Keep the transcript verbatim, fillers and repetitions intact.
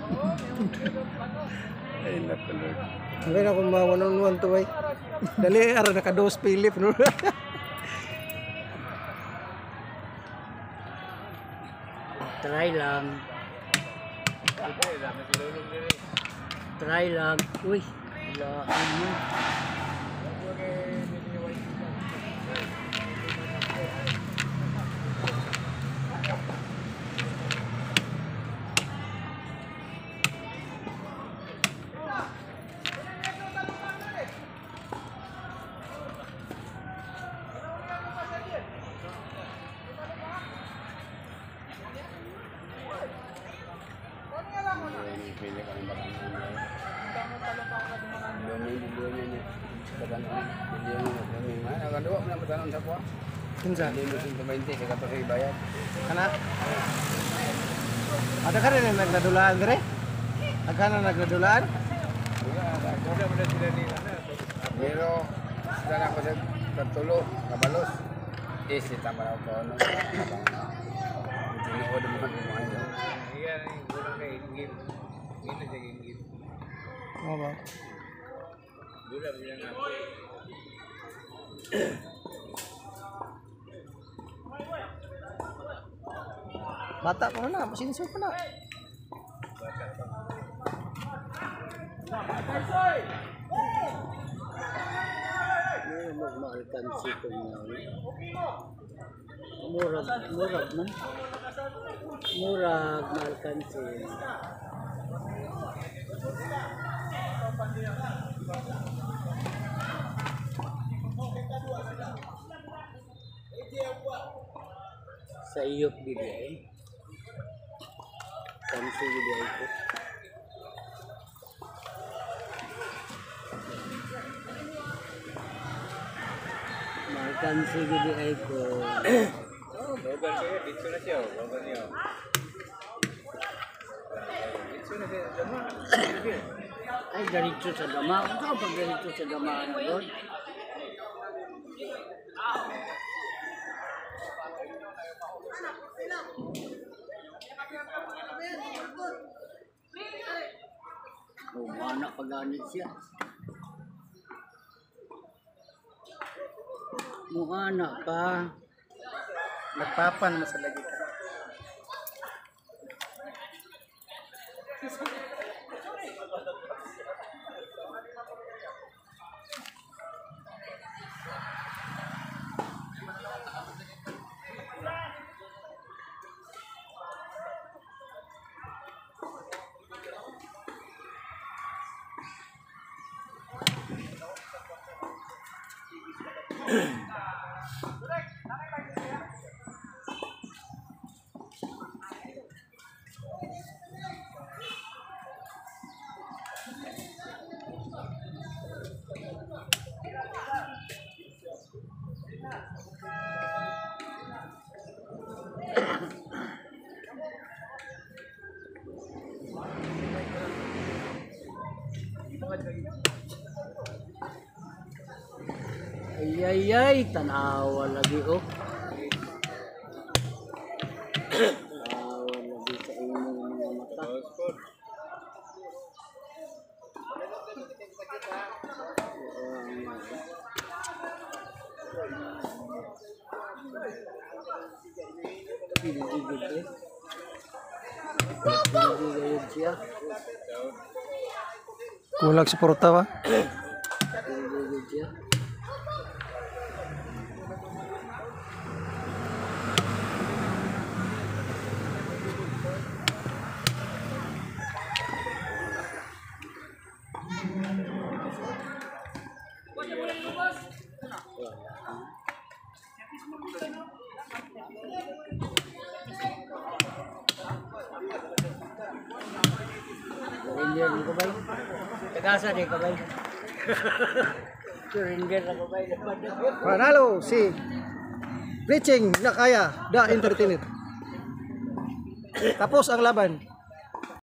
Ay napalod. Hindi na kung mawanon-wan to ay. Dali, ara naka-dos Philip. No? Try lang. Try lang. Uy, laan mo. Pili ka ng barang Bilyon-bilyon niya. Bilyon niya. Mana kadua na matanon sa kuha. Kinsa? Bilyon twenty kaya kapag ibayad. Kana? Ada ka rin na nagnadulaan dire? Agka na nagnadulaan? Pero sila na ako sa pagtulo, kabalos. Eh, sita pa ako ano. Tinuod mo ka mga yun. Iyan, gulang kay Ingib. Ito siya Ingib. Oo ba? Gulang siya nga. Bata pa na, masinso pa na. Mag-alkansi ko niya. Murag, murag man. Murag, ma-alkansi. Sa iyok bigay. Kansi bigay ko. Kansi gidi ay ko. Oh, bagan siya. Dito na siya. Bagan niya. Dito na siya. Dama. Ay, ganito sa dama. Ikaw pag ganito sa dama ano doon? Oh, mana paganit siya. Muana ka. Nagpapan mo sa lagi ka. Ay, ay, ay, tanawa lagi oh. Tanawa lagi sa inyong mga mata. Pinigigil eh. Pinigigil siya. Kulang suporta ba? Pinigigil siya. Surrender ko ba? Tagasa din ka ba? Surrender ako ba? Panalo si Bleaching na kaya, The Entertainer. Tapos ang laban.